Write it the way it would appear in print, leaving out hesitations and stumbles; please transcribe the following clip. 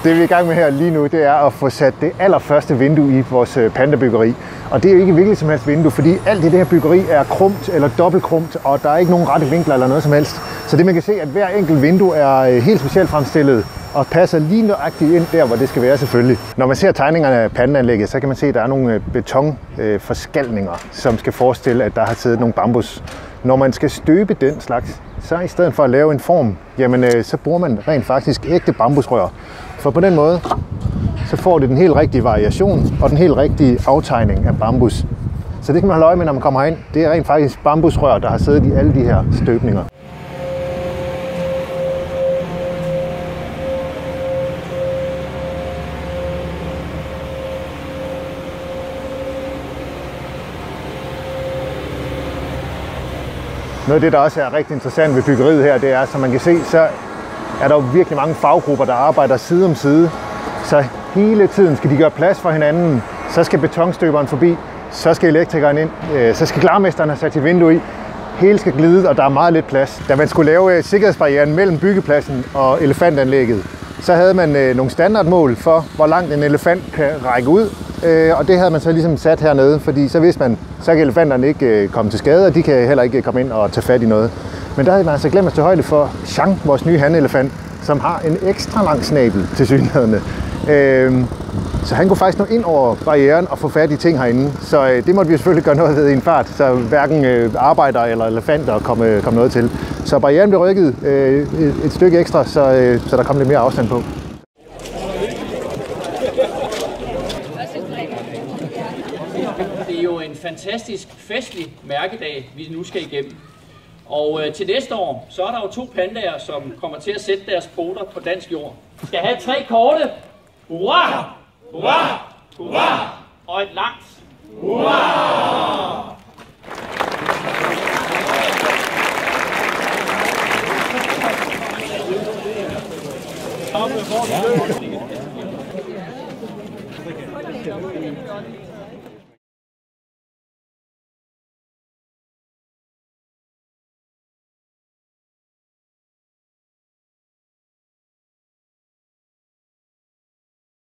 Det vi er i gang med her lige nu, det er at få sat det allerførste vindue i vores pandabyggeri. Og det er jo ikke virkelig som helst vindue, fordi alt det her byggeri er krumt eller dobbeltkrumt, og der er ikke nogen rette vinkler eller noget som helst. Så det man kan se, at hver enkelt vindue er helt specielt fremstillet og passer lige nøjagtigt ind der, hvor det skal være selvfølgelig. Når man ser tegningerne af pandaanlægget, så kan man se, at der er nogle betonforskalninger, som skal forestille, at der har siddet nogle bambus. Når man skal støbe den slags, så i stedet for at lave en form, jamen, så bruger man rent faktisk ægte bambusrør. For på den måde, så får det den helt rigtige variation og den helt rigtige aftegning af bambus. Så det kan man holde øje med, når man kommer herind. Det er rent faktisk bambusrør, der har siddet i alle de her støbninger. Noget af det, der også er rigtig interessant ved byggeriet her, det er, som man kan se, så er der jo virkelig mange faggrupper, der arbejder side om side. Så hele tiden skal de gøre plads for hinanden. Så skal betonstøberen forbi, så skal elektrikeren ind, så skal klarmesteren have sat sit vindue i. Hele skal glide, og der er meget lidt plads. Da man skulle lave sikkerhedsbarrieren mellem byggepladsen og elefantanlægget, så havde man nogle standardmål for, hvor langt en elefant kan række ud. Og det havde man så ligesom sat hernede, fordi så vidste man, så kan elefanterne ikke komme til skade, og de kan heller ikke komme ind og tage fat i noget. Men der havde man altså glemt at tage højde for Chang, vores nye hanelefant, som har en ekstra lang snabel tilsyneladende. Så han kunne faktisk nå ind over barrieren og få fat i ting herinde. Så det måtte vi selvfølgelig gøre noget ved i en fart, så hverken arbejdere eller elefanter kom noget til. Så barrieren blev rykket et stykke ekstra, så der kom lidt mere afstand på. Det er jo en fantastisk festlig mærkedag, vi nu skal igennem. Og til næste år, så er der jo 2 pandaer, som kommer til at sætte deres poter på dansk jord. Vi skal have 3 korte. Hurra! Hurra! Hurra! Og et langt. Hurra!